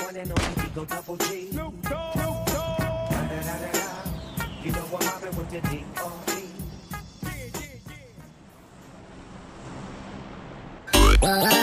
one and only Eagle Double G. Snoop Dogg. You know I'm mobbing with the D.R.E.